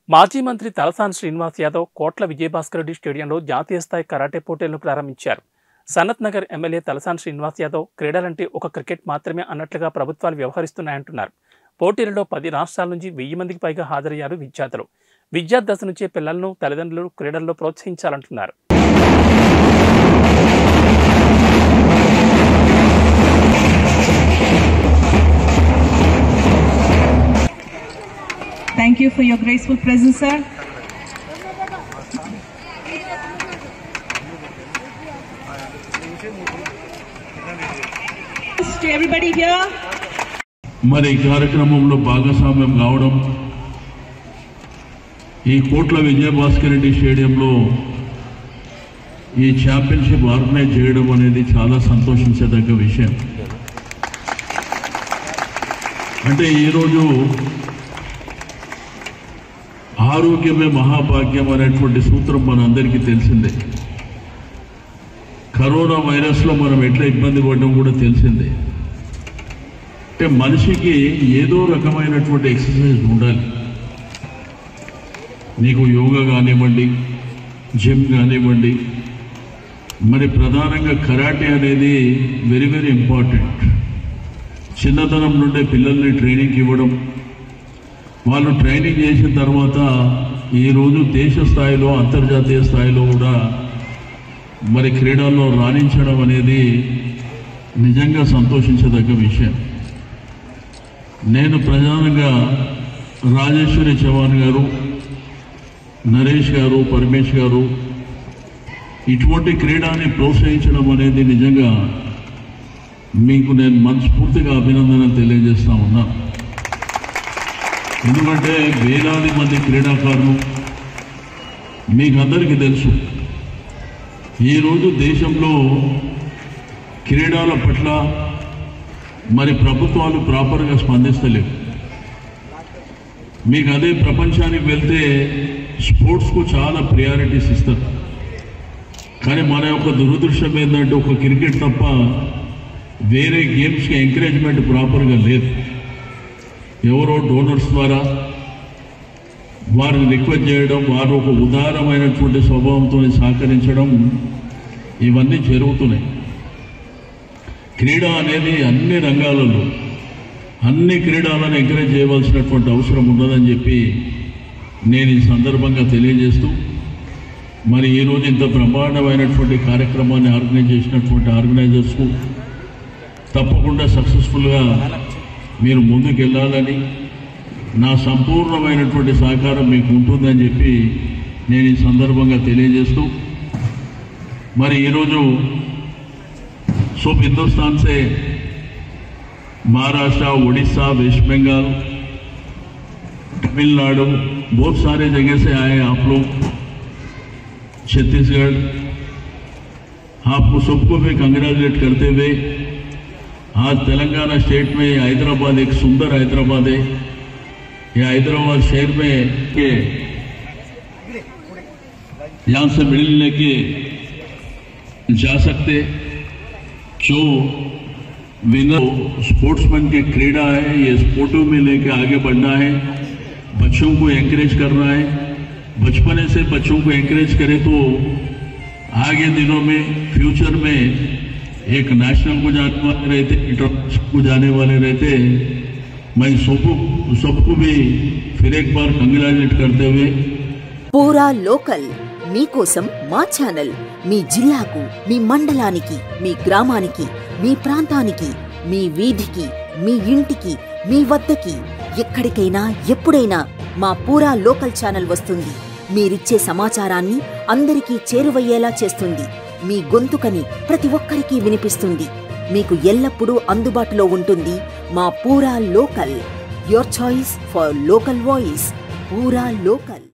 మాజీ మంత్రి తలసాని శ్రీనివాస్ యాదవ్ కోట్ల విజయభాస్కర్ రెడ్డి స్టేడియంలో జాతీయ స్థాయి కరాటే పోటీలను ప్రారంభించారు. సనత్ నగర్ ఎమ్మెల్యే తలసాని శ్రీనివాస్ యాదవ్ క్రీడలంటే ఒక క్రికెట్ మాత్రమే అన్నట్లుగా ప్రభుత్వాలు వ్యవహరిస్తున్నాయంటున్నారు. పోటీలలో 10 రాష్ట్రాల నుంచి 1000 మందికి పైగా హాజరయ్యారు విద్యార్థులు. విద్యార్థి దశ నుంచే పిల్లలను తల్లిదండ్రులు క్రీడల్లో ప్రోత్సహించాలంటున్నారు. Thank you for your graceful presence, sir. To everybody here. మరి కార్యక్రమంలో భాగస్వామ్యం కావడం, ఈ కోట్ల విజయభాస్కర్ రెడ్డి స్టేడియంలో ఈ ఛాంపియన్షిప్ ఆర్గనైజ్ చేయడం అనేది చాలా సంతోషించదగ్గ విషయం. అంటే ఈరోజు ఆరోగ్యమే మహాభాగ్యం అనేటువంటి సూత్రం మనందరికీ తెలిసిందే. కరోనా వైరస్లో మనం ఎట్లా ఇబ్బంది పడడం కూడా తెలిసిందే. అంటే మనిషికి ఏదో రకమైనటువంటి ఎక్సర్సైజ్ ఉండాలి. నీకు యోగా కానివ్వండి, జిమ్ కానివ్వండి, మరి ప్రధానంగా కరాటే అనేది వెరీ వెరీ ఇంపార్టెంట్. చిన్నతనం నుండే పిల్లల్ని ట్రైనింగ్ ఇవ్వడం, వాళ్ళు ట్రైనింగ్ చేసిన తర్వాత ఈరోజు దేశ స్థాయిలో అంతర్జాతీయ స్థాయిలో కూడా మరి క్రీడల్లో రాణించడం అనేది నిజంగా సంతోషించదగ్గ విషయం. నేను ప్రధానంగా రాజేశ్వరి చౌహాన్ గారు, నరేష్ గారు, పరమేష్ గారు ఇటువంటి క్రీడాన్ని ప్రోత్సహించడం అనేది నిజంగా మీకు నేను మనస్ఫూర్తిగా అభినందన తెలియజేస్తా ఉన్నా. ఎందుకంటే వేలాది మంది క్రీడాకారులు, మీకు అందరికీ తెలుసు ఈరోజు దేశంలో క్రీడల పట్ల మరి ప్రభుత్వాలు ప్రాపర్గా స్పందిస్తలేవు. మీకు అదే ప్రపంచానికి వెళ్తే స్పోర్ట్స్కు చాలా ప్రయారిటీస్ ఇస్తారు. కానీ మన యొక్క దురదృష్టం ఏంటంటే ఒక క్రికెట్ తప్ప వేరే గేమ్స్కి ఎంకరేజ్మెంట్ ప్రాపర్గా లేదు. ఎవరో డోనర్స్ ద్వారా వారిని రిక్వెస్ట్ చేయడం, వారు ఒక ఉదారమైనటువంటి స్వభావంతో సహకరించడం, ఇవన్నీ జరుగుతున్నాయి. క్రీడ అనేది అన్ని రంగాలలో అన్ని క్రీడలను ఎంకరేజ్ చేయవలసినటువంటి అవసరం ఉన్నదని చెప్పి నేను ఈ సందర్భంగా తెలియజేస్తూ, మరి ఈరోజు ఇంత బ్రహ్మాండమైనటువంటి కార్యక్రమాన్ని ఆర్గనైజ్ చేసినటువంటి ఆర్గనైజర్స్కు తప్పకుండా సక్సెస్ఫుల్గా మీరు ముందుకు వెళ్ళాలని, నా సంపూర్ణమైనటువంటి సహకారం మీకు ఉంటుందని చెప్పి నేను ఈ సందర్భంగా తెలియజేస్తూ, మరి ఈరోజు सब हिंदुस्तान से महाराष्ट्र, उड़ीसा, वेस्ट बंगाल, तमिलनाडु, बहुत सारे जगह से आए आप लोग, छत्तीसगढ़, आपको सबको भी कंग्रेचुलेट करते हुए आज तेलंगाना स्टेट में हैदराबाद, एक सुंदर हैदराबाद है, ये हैदराबाद शहर में के यहाँ से मिलने के जा सकते, जो विनर स्पोर्ट्समैन की क्रीड़ा है, ये स्पोर्टों में लेके आगे बढ़ना है, बच्चों को एनकरेज करना है. बचपने से बच्चों को एनकरेज करें तो आगे दिनों में फ्यूचर में एक नेशनल को जाने वाले रहते, इंटरनेशनल को जाने वाले रहते. मैं सबको भी फिर एक बार कंग्रेचुलेट करते हुए पूरा लोकल మీకోసం మా ఛానల్ మీ జిల్లాకు, మీ మండలానికి, మీ గ్రామానికి, మీ ప్రాంతానికి, మీ వీధికి, మీ ఇంటికి, మీ వద్దకి, ఎక్కడికైనా ఎప్పుడైనా మా పూరా లోకల్ ఛానల్ వస్తుంది. మీరిచ్చే సమాచారాన్ని అందరికీ చేరువయ్యేలా చేస్తుంది. మీ గొంతుకని ప్రతి ఒక్కరికి వినిపిస్తుంది. మీకు ఎల్లప్పుడూ అందుబాటులో ఉంటుంది మా పూరా local. Your choice for local voice. పూరా లోకల్.